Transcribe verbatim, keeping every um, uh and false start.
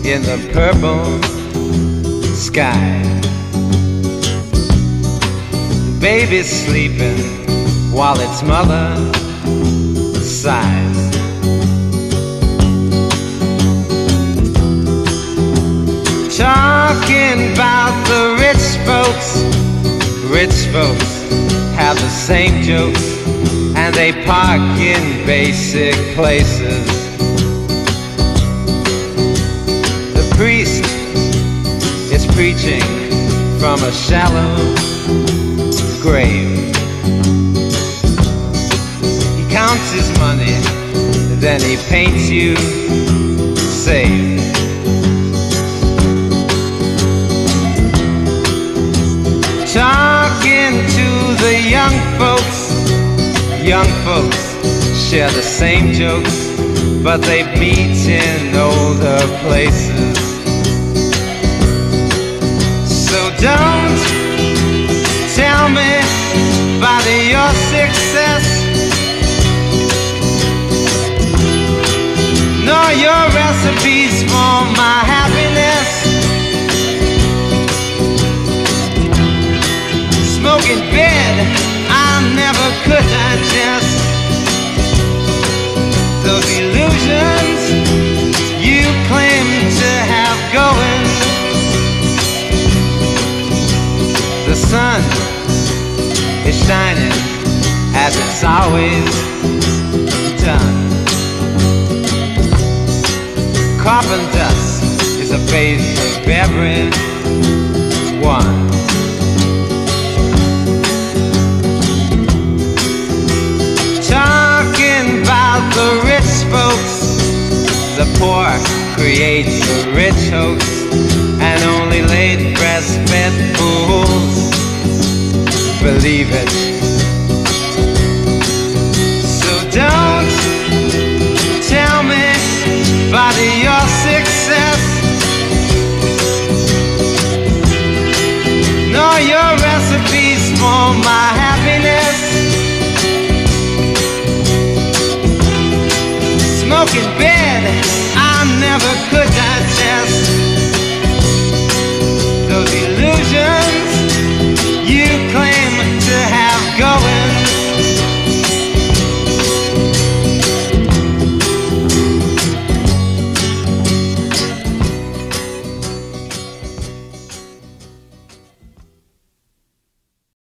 in the purple sky. The baby's sleeping while its mother sighs. Talking about the rich folks, rich folks have the same jokes, and they park in basic places. The priest is preaching from a shallow grave. He counts his money, then he paints you safe. Talking to the young folks, young folks share the same jokes, but they meet in older places. So don't tell me about your success, nor your recipes for my happiness. Smoking bed, I never could digest those illusions you claim to have going. The sun is shining as it's always done. Carbon dust is a base of everyone. The rich folks, the poor create the rich hoax, and only late breastfed fools believe it. So don't tell me about your success, nor your recipes for my happiness. Smoking bed, I never